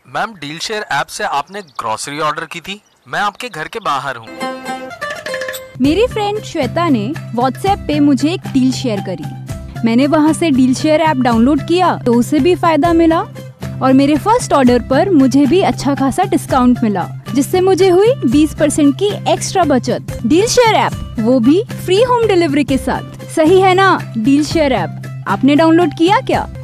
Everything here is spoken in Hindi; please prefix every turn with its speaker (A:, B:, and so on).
A: मैम, डील शेयर ऐप से आपने ग्रोसरी ऑर्डर की थी। मैं आपके घर के बाहर हूँ।
B: मेरी फ्रेंड श्वेता ने व्हाट्सएप पे मुझे एक डील शेयर करी। मैंने वहाँ से डील शेयर ऐप डाउनलोड किया तो उसे भी फायदा मिला और मेरे फर्स्ट ऑर्डर पर मुझे भी अच्छा खासा डिस्काउंट मिला, जिससे मुझे हुई 20% की एक्स्ट्रा बचत। डील शेयर ऐप, वो भी फ्री होम डिलीवरी के साथ। सही है ना डील शेयर ऐप? आपने डाउनलोड किया क्या?